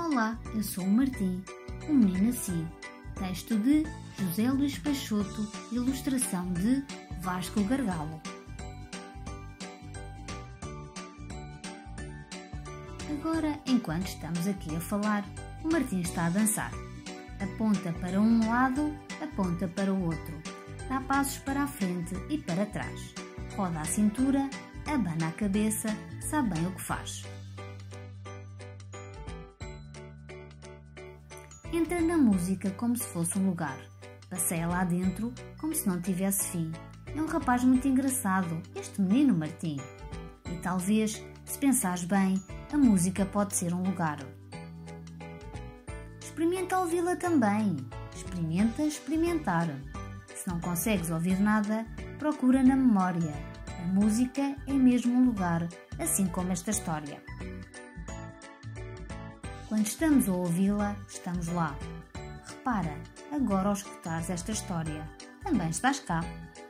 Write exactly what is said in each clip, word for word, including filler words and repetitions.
Olá, eu sou o Martim, um menino assim. Texto de José Luís Peixoto, ilustração de Vasco Gargalo. Agora, enquanto estamos aqui a falar, o Martim está a dançar. Aponta para um lado, aponta para o outro. Dá passos para a frente e para trás. Roda a cintura, abana a cabeça, sabe bem o que faz. Entra na música como se fosse um lugar. Passeia lá dentro como se não tivesse fim. É um rapaz muito engraçado, este menino Martim. E talvez, se pensares bem, a música pode ser um lugar. Experimenta ouvi-la também. Experimenta experimentar. Se não consegues ouvir nada, procura na memória. A música é mesmo um lugar, assim como esta história. Quando estamos a ouvi-la, estamos lá. Repara, agora ao escutares esta história, também estás cá.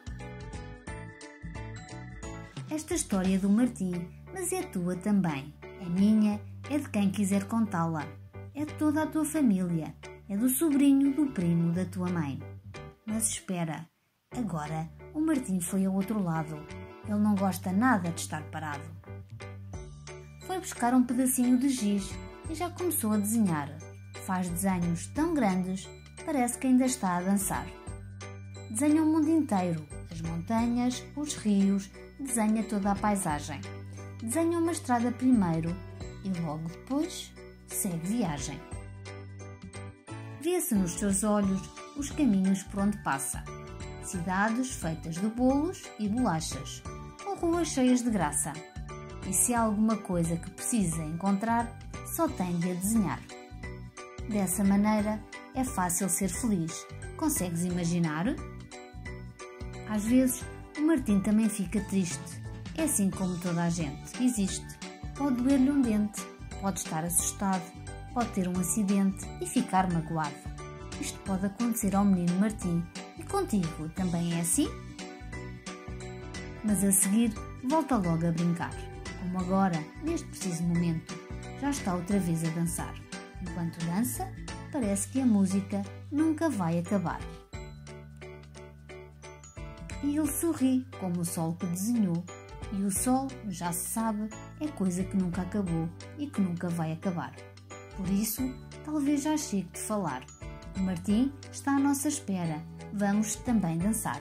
Esta história é do Martim, mas é tua também. É minha, é de quem quiser contá-la. É de toda a tua família. É do sobrinho, do primo, da tua mãe. Mas espera, agora o Martim foi ao outro lado. Ele não gosta nada de estar parado. Foi buscar um pedacinho de giz e já começou a desenhar. Faz desenhos tão grandes, parece que ainda está a dançar. Desenha o mundo inteiro, as montanhas, os rios, desenha toda a paisagem. Desenha uma estrada primeiro e logo depois segue viagem. Vê-se nos seus olhos os caminhos por onde passa. Cidades feitas de bolos e bolachas, ou ruas cheias de graça. E se há alguma coisa que precisa encontrar, só tem de a desenhar. Dessa maneira, é fácil ser feliz. Consegues imaginar? Às vezes, o Martim também fica triste. É assim como toda a gente. Existe. Pode doer-lhe um dente, pode estar assustado, pode ter um acidente e ficar magoado. Isto pode acontecer ao menino Martim. E contigo também é assim? Mas a seguir, volta logo a brincar. Como agora, neste preciso momento, já está outra vez a dançar. Enquanto dança, parece que a música nunca vai acabar. E ele sorri, como o sol que desenhou. E o sol, já se sabe, é coisa que nunca acabou e que nunca vai acabar. Por isso, talvez já chegue de falar. O Martim está à nossa espera. Vamos também dançar.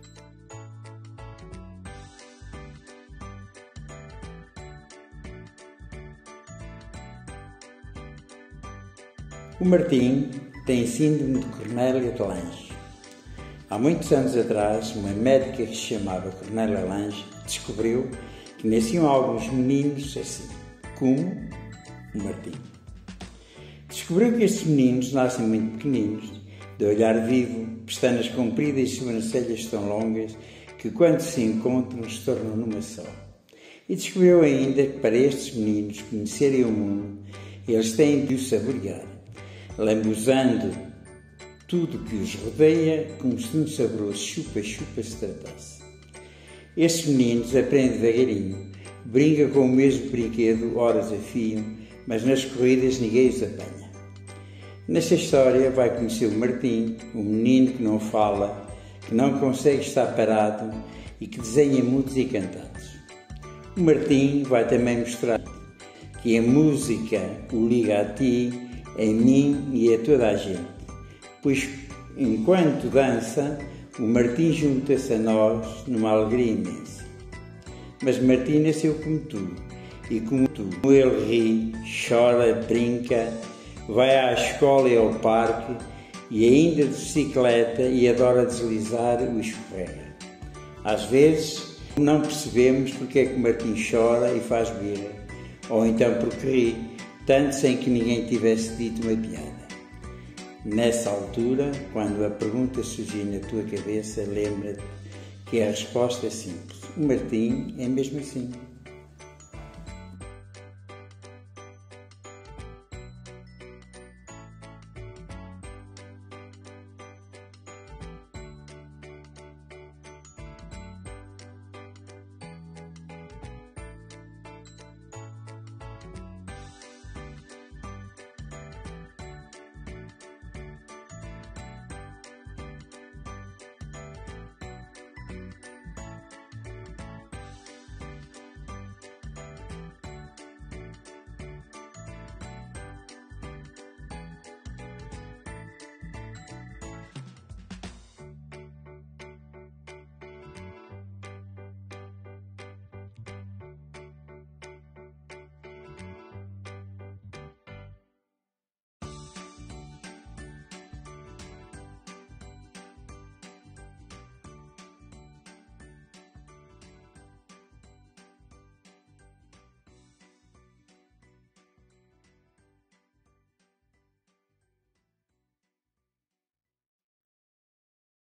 O Martim tem síndrome de Cornélia de Lange. Há muitos anos atrás, uma médica que se chamava Cornélia Lange descobriu que nasciam alguns meninos assim, como o Martim. Descobriu que estes meninos nascem muito pequeninos, de olhar vivo, pestanas compridas e sobrancelhas tão longas que quando se encontram se tornam numa só. E descobriu ainda que para estes meninos conhecerem o mundo, eles têm de o saborear, lambuzando tudo que os rodeia como se de um saboroso chupa-chupa se tratasse. Estes meninos aprendem devagarinho, brincam com o mesmo brinquedo horas a fio, mas nas corridas ninguém os apanha. Nesta história vai conhecer o Martim, um menino que não fala, que não consegue estar parado e que desenha mudos e cantados. O Martim vai também mostrar que a música o liga a ti, a mim e a toda a gente, pois enquanto dança, o Martim junta-se a nós numa alegria imensa. Mas Martim nasceu como tu, e como tu, ele ri, chora, brinca, vai à escola e ao parque, e ainda de bicicleta e adora deslizar o escorrega. Às vezes não percebemos porque é que o Martim chora e faz birra, ou então porque ri, tanto sem que ninguém tivesse dito uma piada. Nessa altura, quando a pergunta surgir na tua cabeça, lembra-te que a resposta é simples. O Martim é mesmo assim.